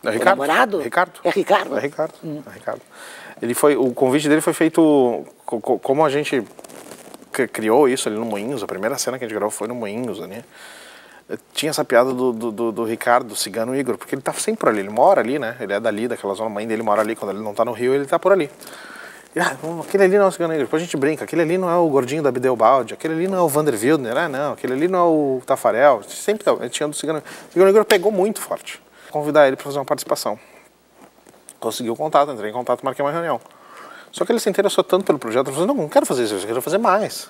É o Ricardo. namorado? Ricardo. É Ricardo? É Ricardo. É Ricardo. Ele foi, o convite dele foi feito, como a gente criou isso ali no Moinhos, a primeira cena que a gente gravou foi no Moinhos, né? Tinha essa piada do Ricardo, do Cigano Igor, porque ele tá sempre por ali, ele mora ali, né? Ele é dali, daquela zona, a mãe dele mora ali, quando ele não tá no Rio, ele tá por ali. E, aquele ali não é o Cigano Igor, depois a gente brinca, aquele ali não é o gordinho da Bideobaldi, aquele ali não é o Vander Wildner, não, aquele ali não é o Tafarel, sempre tinha do Cigano Igor. O Cigano Igor pegou muito forte. Convidar ele para fazer uma participação. Consegui o contato, entrei em contato, marquei uma reunião. Só que ele se interessou tanto pelo projeto, ele falou, não quero fazer isso, eu quero fazer mais.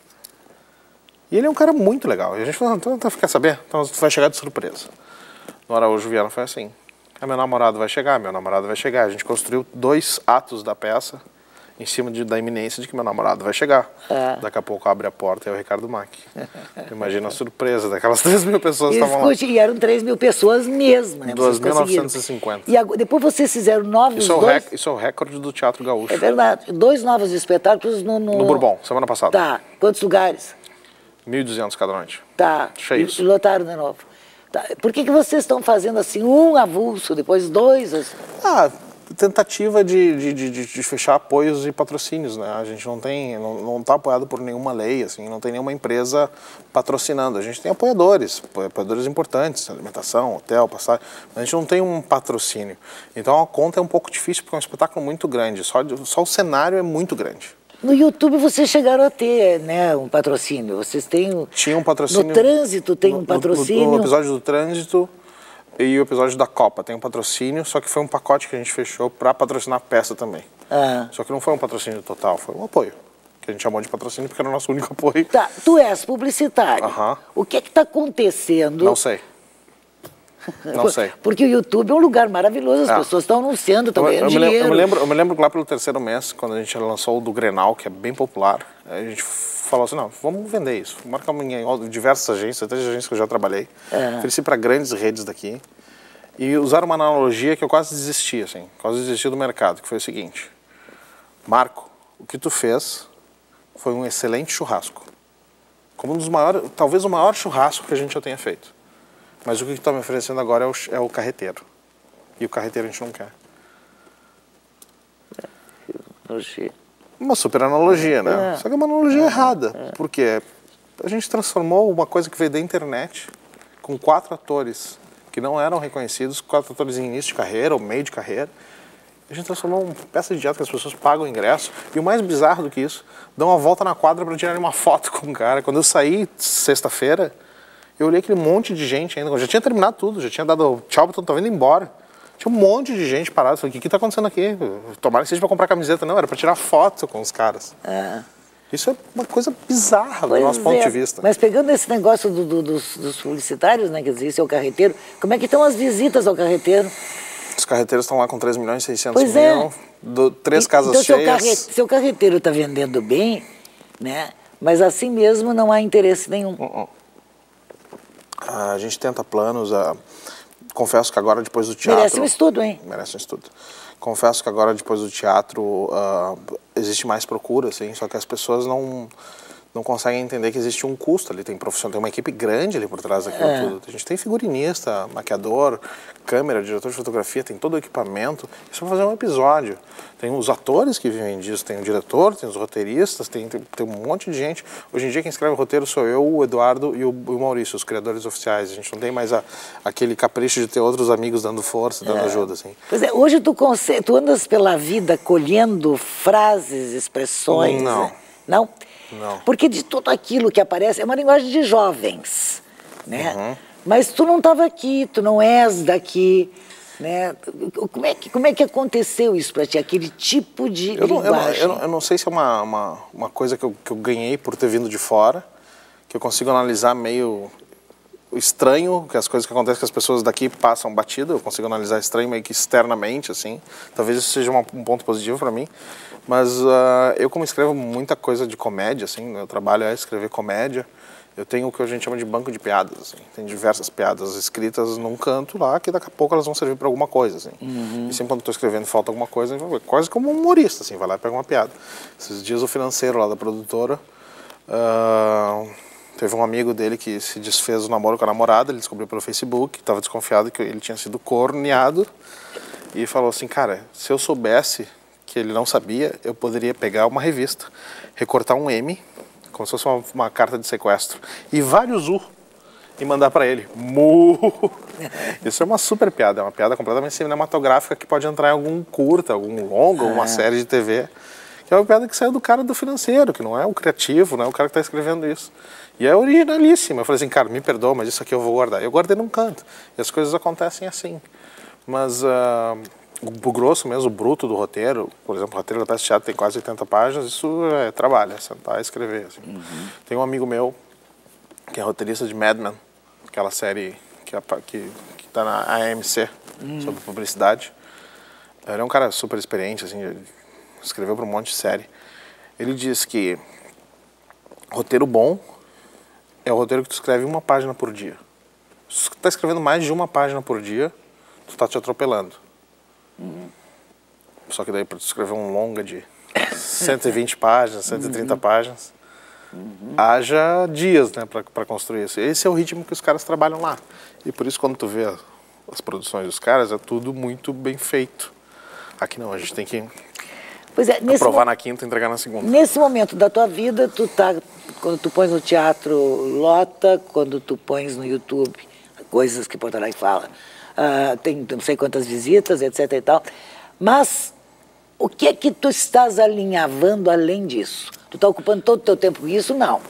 E ele é um cara muito legal. E a gente falou, então quer saber? Então tu vai chegar de surpresa. No Araújo Viana foi assim, meu namorado vai chegar, meu namorado vai chegar. A gente construiu 2 atos da peça em cima da iminência de que meu namorado vai chegar. Daqui a pouco abre a porta e é o Ricardo Mack. Imagina a surpresa daquelas 3.000 pessoas que estavam lá. E eram 3.000 pessoas mesmo, né? 2.950. E depois vocês fizeram novos Isso é o recorde do Teatro Gaúcho. É verdade. 2 novos espetáculos no Bourbon, semana passada. Tá. Quantos lugares? 1.200 cada noite. Tá. Cheios. E lotaram de novo. Tá. Por que vocês estão fazendo assim, um avulso, depois 2? Assim? Tentativa de fechar apoios e patrocínios, né? A gente não tá apoiado por nenhuma lei, assim, não tem nenhuma empresa patrocinando. A gente tem apoiadores importantes, alimentação, hotel, passagem, mas a gente não tem um patrocínio. Então a conta é um pouco difícil porque é um espetáculo muito grande, só o cenário é muito grande. No YouTube vocês chegaram a ter, né, um patrocínio, vocês têm... Tinha um patrocínio... No Trânsito tem um patrocínio... No episódio do Trânsito e o episódio da Copa tem um patrocínio, só que foi um pacote que a gente fechou para patrocinar a peça também. Só que não foi um patrocínio total, foi um apoio. Que a gente chamou de patrocínio porque era o nosso único apoio. Tá, tu és publicitário. O que está acontecendo? Não sei. Não sei. Porque o YouTube é um lugar maravilhoso, as pessoas estão anunciando, estão ganhando dinheiro. Eu me lembro lá pelo 3º mês, quando a gente lançou o do Grenal, que é bem popular, a gente falou assim, não, vamos vender isso. Marcamos em diversas agências, 3 agências que eu já trabalhei, ofereci para grandes redes daqui, e usaram uma analogia que eu quase desisti, assim, quase desisti do mercado, que foi o seguinte, Marco, o que tu fez foi um excelente churrasco. Como um dos maiores, talvez o maior churrasco que a gente já tenha feito. Mas o que tu está me oferecendo agora é o carreteiro. E o carreteiro a gente não quer. Uma super analogia, né? Só que é uma analogia errada. Por quê? A gente transformou uma coisa que veio da internet com 4 atores que não eram reconhecidos, 4 atores em início de carreira ou meio de carreira. A gente transformou uma peça de teatro que as pessoas pagam o ingresso. E o mais bizarro do que isso, dão uma volta na quadra para tirar uma foto com o cara. Quando eu saí sexta-feira, eu olhei aquele monte de gente ainda, já tinha terminado tudo, já tinha dado tchau, tô indo embora. Tinha um monte de gente parada, falei, o que tá acontecendo aqui? Tomara que seja para comprar camiseta, não, era para tirar foto com os caras. Isso é uma coisa bizarra do nosso ponto de vista. Mas pegando esse negócio dos publicitários, né, quer dizer, esse é o carreteiro, como é que estão as visitas ao carreteiro? Os carreteiros estão lá com 3.600.000, 3 casas cheias. Seu carreteiro está vendendo bem, né, mas assim mesmo não há interesse nenhum. A gente tenta planos, confesso que agora depois do teatro... Merece um estudo, hein? Merece um estudo. Confesso que agora depois do teatro existe mais procura, assim, só que as pessoas não conseguem entender que existe um custo ali, tem uma equipe grande ali por trás daquilo tudo. A gente tem figurinista, maquiador, câmera, diretor de fotografia, tem todo o equipamento. Isso é para fazer um episódio. Tem os atores que vivem disso, tem o diretor, tem os roteiristas, tem um monte de gente. Hoje em dia quem escreve o roteiro sou eu, o Eduardo e o Maurício, os criadores oficiais. A gente não tem mais aquele capricho de ter outros amigos dando força, dando ajuda. Assim. Pois é, hoje tu andas pela vida colhendo frases, expressões? Não. Né? Não? Não. Porque de tudo aquilo que aparece é uma linguagem de jovens, né? Mas tu não estava aqui, tu não és daqui, né? Como é que aconteceu isso para ti, aquele tipo de linguagem? Eu não sei se é uma coisa que eu ganhei por ter vindo de fora, que eu consigo analisar meio estranho, que as coisas que acontecem que as pessoas daqui passam batido, eu consigo analisar estranho meio que externamente, assim. Talvez isso seja um ponto positivo para mim. Mas eu, como escrevo muita coisa de comédia, assim, meu trabalho é escrever comédia, eu tenho o que a gente chama de banco de piadas, assim. Tem diversas piadas escritas num canto lá, que daqui a pouco elas vão servir para alguma coisa, assim. E sempre quando estou escrevendo falta alguma coisa, quase como um humorista, assim, vai lá e pega uma piada. Esses dias o financeiro lá da produtora Teve um amigo dele que se desfez do namoro com a namorada, ele descobriu pelo Facebook, estava desconfiado que ele tinha sido corneado e falou assim, cara, se eu soubesse que ele não sabia, eu poderia pegar uma revista, recortar um M, como se fosse uma carta de sequestro, e vários U, e mandar para ele. Isso é uma super piada, é uma piada completamente cinematográfica que pode entrar em algum curta, algum longa, alguma série de TV, que é uma piada que saiu do cara do financeiro, que não é o criativo, não é o cara que está escrevendo isso. E é originalíssima. Eu falei assim, cara, me perdoa, mas isso aqui eu vou guardar. Eu guardei num canto. E as coisas acontecem assim. Mas o grosso mesmo, o bruto do roteiro, por exemplo, o roteiro da peça de teatro tem quase 80 páginas, isso é trabalho, é sentar e escrever. Assim. Tem um amigo meu, que é roteirista de Mad Men, aquela série que está na AMC, sobre publicidade. Ele é um cara super experiente, assim, ele escreveu para um monte de série. Ele diz que roteiro bom é o roteiro que tu escreve uma página por dia. Se tu tá escrevendo mais de uma página por dia, tu tá te atropelando. Só que daí para tu escrever um longa de 120 páginas, 130 páginas, haja dias, né, para construir isso. Esse é o ritmo que os caras trabalham lá. E por isso quando tu vê as produções dos caras, é tudo muito bem feito. Aqui não, a gente tem que aprovar na quinta e entregar na segunda. Nesse momento da tua vida, quando tu pões no teatro, lota, quando tu pões no YouTube, coisas que Porto Alegre fala, tem não sei quantas visitas, etc e tal, mas o que é que tu estás alinhavando além disso? Tu está ocupando todo o teu tempo com isso? Não.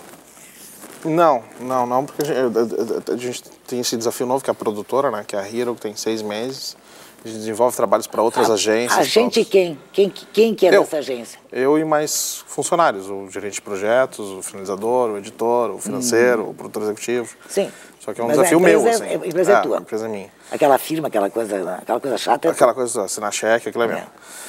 Não, porque a gente tem esse desafio novo, que é a produtora, né, que é a Hero, que tem 6 meses. A gente desenvolve trabalhos para outras agências. A gente quem? Quem que é dessa agência? Eu e mais funcionários, o gerente de projetos, o finalizador, o editor, o financeiro, o produtor executivo. Sim. Só que é um desafio meu, assim. A empresa é tua. A empresa é minha. Aquela firma, aquela coisa chata. Aquela coisa, assinar cheque, aquilo é mesmo.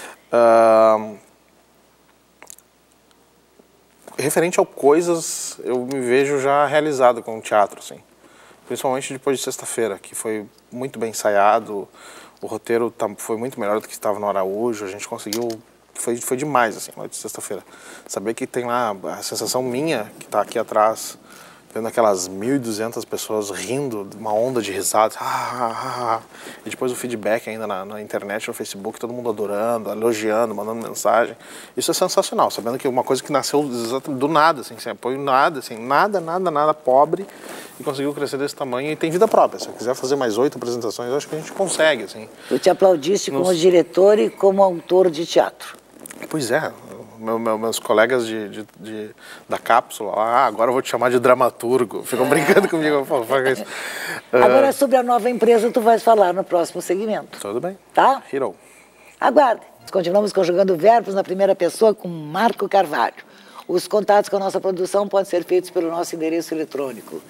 Referente a coisas, eu me vejo já realizado com o teatro, assim. Principalmente depois de Sexta-feira, que foi muito bem ensaiado. O roteiro foi muito melhor do que estava no Araújo, a gente conseguiu, foi demais, assim, noite de Sexta-feira. Saber que tem lá a sensação minha, que está aqui atrás, vendo aquelas 1.200 pessoas rindo, uma onda de risadas, e depois o feedback ainda na internet, no Facebook, todo mundo adorando, elogiando, mandando mensagem. Isso é sensacional, sabendo que uma coisa que nasceu do nada, assim, sem apoio, nada, assim, nada, pobre, e conseguiu crescer desse tamanho e tem vida própria. Se eu quiser fazer mais 8 apresentações, eu acho que a gente consegue, assim. Tu te aplaudiste como diretor e como autor de teatro. Pois é. Meus colegas da cápsula, agora eu vou te chamar de dramaturgo, ficam brincando comigo. Isso. Agora, sobre a nova empresa, tu vais falar no próximo segmento. Tudo bem. Tá? Hero. Aguarde. Continuamos conjugando verbos na primeira pessoa com Marco Carvalho. Os contatos com a nossa produção podem ser feitos pelo nosso endereço eletrônico,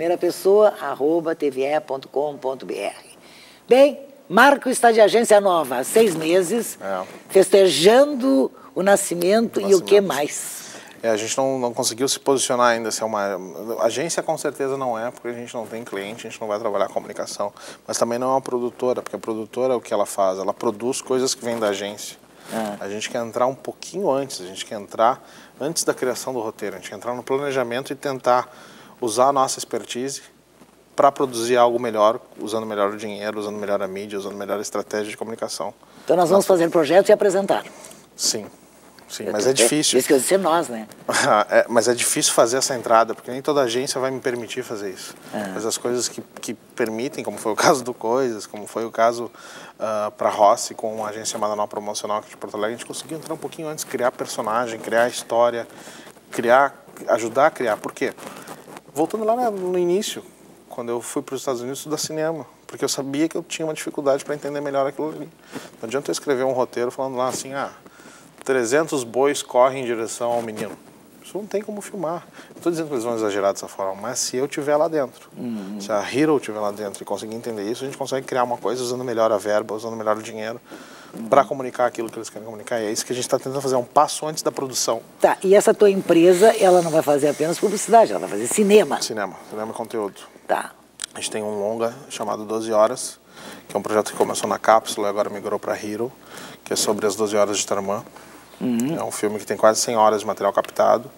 primeirapessoa@tve.com.br. Bem, Marco está de agência nova há 6 meses, festejando o nascimento e o que mais? A gente não conseguiu se posicionar ainda se é uma agência, com certeza não é, porque a gente não tem cliente, a gente não vai trabalhar comunicação, mas também não é uma produtora, porque a produtora, o que ela faz? Ela produz coisas que vêm da agência. A gente quer entrar um pouquinho antes, a gente quer entrar antes da criação do roteiro, a gente quer entrar no planejamento e tentar usar a nossa expertise para produzir algo melhor, usando melhor o dinheiro, usando melhor a mídia, usando melhor a estratégia de comunicação. Então nós vamos fazer projetos e apresentar. Sim, mas é difícil. Isso que eu disse nós, né? Mas é difícil fazer essa entrada, porque nem toda agência vai me permitir fazer isso. Mas as coisas que permitem, como foi o caso do Coisas, como foi o caso para Rossi, com uma agência chamada Nó Promocional aqui de Porto Alegre, a gente conseguiu entrar um pouquinho antes, criar personagem, criar história, ajudar a criar. Por quê? Voltando lá no início, quando eu fui para os Estados Unidos estudar cinema, porque eu sabia que eu tinha uma dificuldade para entender melhor aquilo ali. Não adianta eu escrever um roteiro falando lá assim, 300 bois correm em direção ao menino. Isso não tem como filmar. Não estou dizendo que eles vão exagerar dessa forma, mas se eu estiver lá dentro, se a Hero estiver lá dentro e conseguir entender isso, a gente consegue criar uma coisa usando melhor a verba, usando melhor o dinheiro, para comunicar aquilo que eles querem comunicar. E é isso que a gente está tentando fazer, um passo antes da produção. Tá, e essa tua empresa, ela não vai fazer apenas publicidade, ela vai fazer cinema. Cinema e conteúdo. Tá. A gente tem um longa chamado 12 Horas, que é um projeto que começou na Cápsula e agora migrou para a Hero, que é sobre as 12 horas de Tarumã. É um filme que tem quase 100 horas de material captado,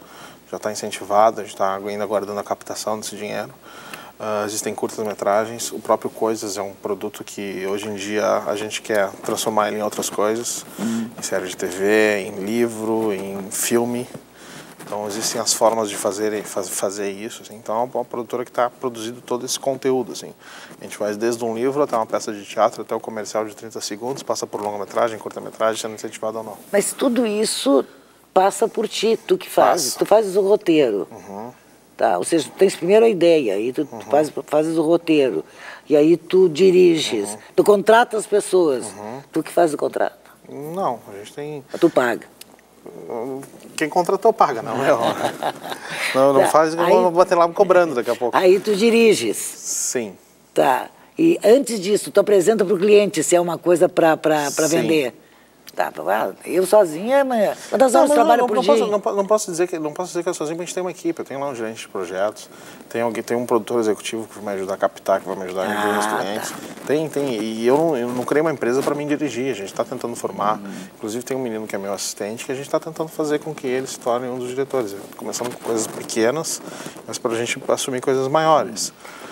já está incentivado, a gente está ainda aguardando a captação desse dinheiro. Existem curtas-metragens, o próprio Coisas é um produto que hoje em dia a gente quer transformar ele em outras coisas, em série de TV, em livro, em filme. Então existem as formas de fazer isso, assim. Então é uma produtora que está produzindo todo esse conteúdo, assim. A gente faz desde um livro até uma peça de teatro, até o comercial de 30 segundos, passa por longa-metragem, curta-metragem, sendo incentivado ou não. Mas tudo isso passa por ti, tu que fazes. Passa. Tu fazes o roteiro. Tá? Ou seja, tu tens primeiro a ideia, aí tu fazes o roteiro, e aí tu diriges, tu contratas as pessoas, tu que faz o contrato. Não, a gente tem... Tu paga. Quem contratou paga, não é? Não Tá. faz, eu vou bater lá me cobrando daqui a pouco. Aí tu diriges. Sim. Tá. E antes disso, tu apresenta para o cliente se é uma coisa para vender. Tá, eu sozinha, mas quantas horas trabalho por dia? Não posso dizer que eu sozinho, porque a gente tem uma equipe. Eu tenho lá um gerente de projetos, tem um produtor executivo que vai me ajudar a captar, que vai me ajudar a vender os clientes. Tá. E eu não criei uma empresa para mim dirigir, a gente está tentando formar. Inclusive tem um menino que é meu assistente que a gente está tentando fazer com que ele se torne um dos diretores. Começando com coisas pequenas, mas para a gente assumir coisas maiores.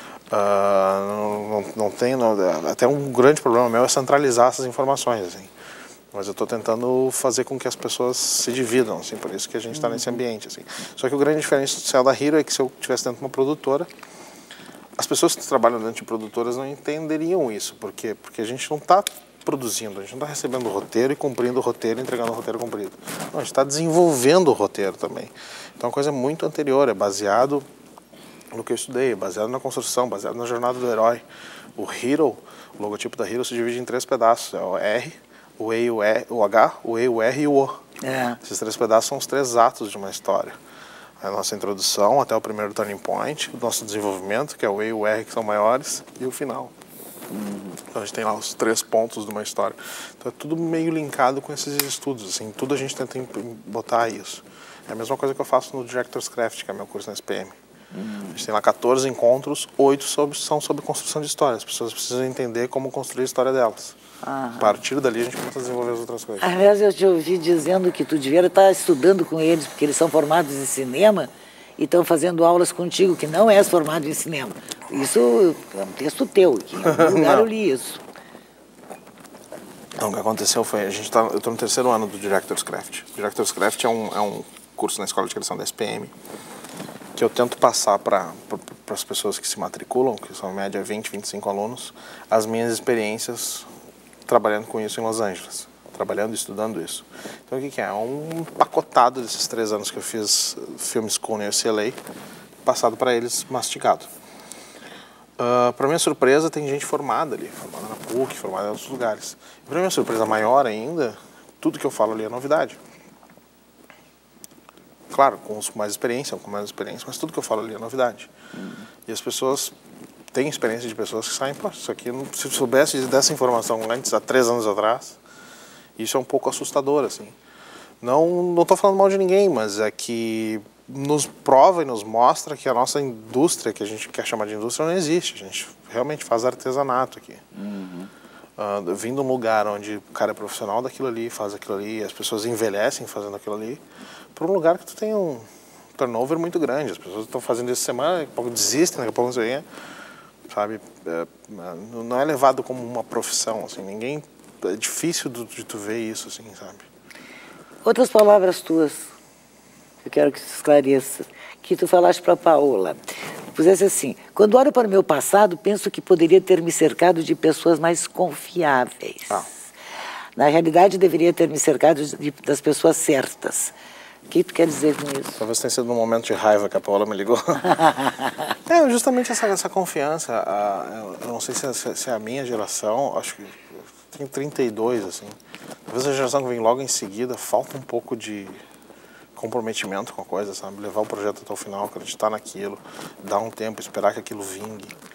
Até um grande problema meu é centralizar essas informações, assim. Mas eu estou tentando fazer com que as pessoas se dividam, assim, por isso que a gente está nesse ambiente, assim. Só que o grande diferencial da Hero é que se eu estivesse dentro de uma produtora, as pessoas que trabalham dentro de produtoras não entenderiam isso. Por quê? Porque a gente não está produzindo, a gente não está recebendo o roteiro e cumprindo o roteiro, entregando o roteiro cumprido. Não, a gente está desenvolvendo o roteiro também. Então é uma coisa muito anterior, é baseado no que eu estudei, baseado na construção, baseado na jornada do herói. O Hero, o logotipo da Hero se divide em 3 pedaços, é o R, o E, o H, o E, o R e o O. Esses 3 pedaços são os 3 atos de uma história. A nossa introdução até o primeiro turning point, o nosso desenvolvimento, que é o E e o R que são maiores, e o final. Então a gente tem lá os 3 pontos de uma história. Então é tudo meio linkado com esses estudos, assim, tudo a gente tenta botar isso. É a mesma coisa que eu faço no Director's Craft, que é meu curso na SPM. A gente tem lá 14 encontros, 8 são sobre construção de histórias. As pessoas precisam entender como construir a história delas. A partir dali a gente começa a desenvolver as outras coisas. Aliás, eu te ouvi dizendo que tu devia estar estudando com eles, porque eles são formados em cinema e estão fazendo aulas contigo, que não és formado em cinema. Isso é um texto teu, que em algum lugar eu li isso. Então, o que aconteceu foi, eu estou no 3º ano do Director's Craft. O Director's Craft é um curso na Escola de Criação da SPM, que eu tento passar para as pessoas que se matriculam, que são em média 20, 25 alunos, as minhas experiências trabalhando com isso em Los Angeles, trabalhando e estudando isso. Então o que é? Um pacotado desses 3 anos que eu fiz Film School na UCLA, passado para eles mastigado. Para minha surpresa, tem gente formada ali, formada na PUC, formada em outros lugares. E para minha surpresa maior ainda, tudo que eu falo ali é novidade. Claro, com mais experiência, mas tudo que eu falo ali é novidade. E as pessoas têm experiência de pessoas que saem, pô, isso aqui, se eu soubesse dessa informação antes, há 3 anos atrás, isso é um pouco assustador, assim. Não estou falando mal de ninguém, mas é que nos prova e nos mostra que a nossa indústria, que a gente quer chamar de indústria, não existe. A gente realmente faz artesanato aqui. Vindo de um lugar onde o cara é profissional daquilo ali, faz aquilo ali, as pessoas envelhecem fazendo aquilo ali, para um lugar que tu tem um turnover muito grande. As pessoas estão fazendo isso semana, daqui a pouco desistem, daqui a pouco não sei o quê, sabe? Não é levado como uma profissão, assim, ninguém... É difícil de tu ver isso, assim, sabe? Outras palavras tuas, eu quero que tu esclareça, que tu falaste para a Paola. Pusesse assim: quando olho para o meu passado, penso que poderia ter me cercado de pessoas mais confiáveis. Na realidade, deveria ter me cercado das pessoas certas. O que tu quer dizer com isso? Talvez tenha sido num momento de raiva que a Paola me ligou. Justamente essa confiança. Eu não sei se é a minha geração, acho que eu tenho 32, assim. Talvez a geração que vem logo em seguida, falta um pouco de comprometimento com a coisa, sabe? Levar o projeto até o final, acreditar naquilo, dar um tempo, esperar que aquilo vingue.